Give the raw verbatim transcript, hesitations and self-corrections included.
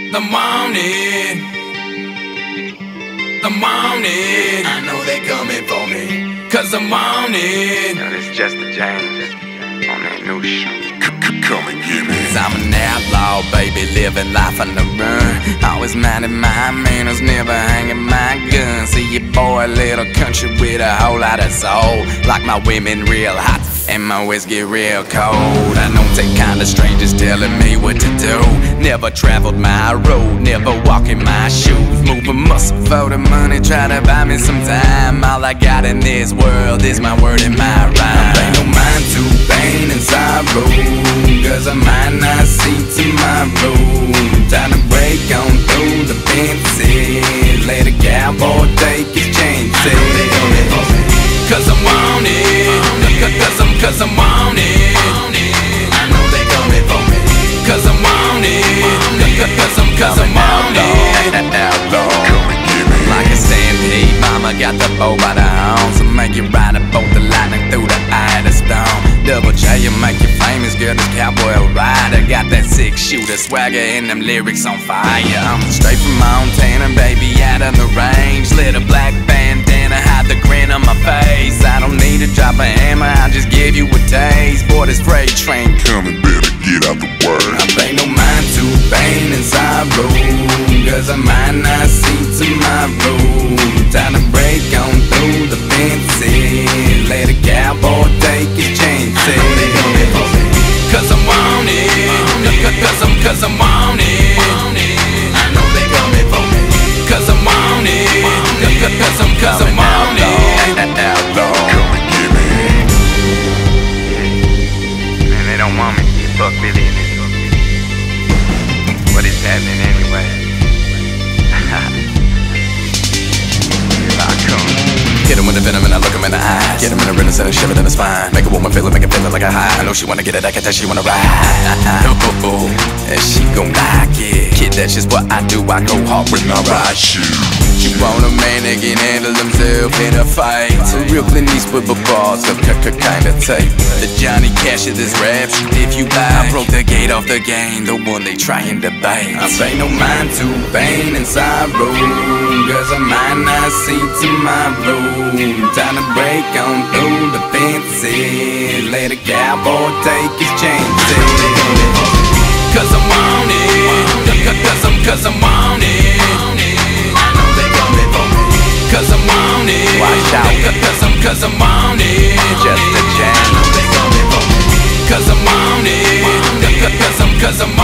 The morning, the morning, I know they coming for me. Cause the morning, yo, this just the James on that new shoot. Come and get me. Cause I'm an outlaw, baby, living life on the run. Always minding my manners, never hanging my gun. See your boy, little country with a whole lot of soul. Like my women real hot and my whiskey real cold. I don't take kind of strangers telling me what to do. Never traveled my road, never walking my shoes. Moving muscle for the money, try to buy me some time. All I got in this world is my word and my rhyme. I pay no mind to pain and sorrow, cause I might not see tomorrow. Time to break on through the fences, let a cowboy take his chances. Cause I'm on it, cause I'm, cause I'm on it. I know they coming for me. Cause I'm on it, cause I'm, cause I'm on it. Outlaw, come and get me. Like a stampede, mama got the bow by the horns, so make you ride a bolt the lightning through the eye of the storm. Double J, you make you famous, girl, this cowboy a rider. Got that six shooter swagger and them lyrics on fire. I'm straight from Montana, baby, out on the range. Lit a black bandana, hide the grin on my face. I don't need to drop a hammer, I'll just give you a taste. Boy, this freight train coming, better get out the word. I pay no mind to pain and sorrow, cause I might not see tomorrow. Time to break on through the fences, let a cowboy take his chances. Cause I'm on it, cause I'm, cause I'm on it. I know they coming for me. Cause I'm on it, cause I'm, cause I'm on it. Outlaw, come and get me. Man, they don't want me to get Buck Billy in this. What is happening anyway? Here I come. Hit him with the venom and I look him in the eyes. Get him in the rhythm, set a shiver in the spine. Make a woman feel it, make it feel it like a high. I know she wanna get it, I can tell she wanna ride. Oh, oh, oh, and she gon' like it. Kid, that's just what I do, I go hard with my ride shoes. She want a man that can handle himself in a fight. So real Clint Eastwood, but bars of kinda tight. The Johnny Cash of this rap shit, if you like. I broke the gate off the game, the one they trying to bite. I pay no mind to pain and sorrow, cause I might not see tomorrow. Time to break on through the fences, let a cowboy take his chances. Cause I'm on it, cause I'm, cause I'm on it. I know they coming for me. Cause I'm on it, watch out, cause I'm, cause I'm on it. Just a jam, I know they coming for me. Cause I'm on it, cause I'm, cause I'm